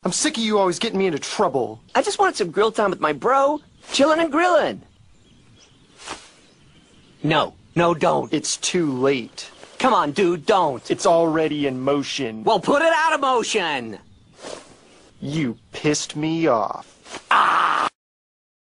I'm sick of you always getting me into trouble. I just wanted some grill time with my bro. Chillin' and grillin'. No, don't. It's too late. Come on, dude, don't. It's already in motion. Well, put it out of motion. You pissed me off. Ah!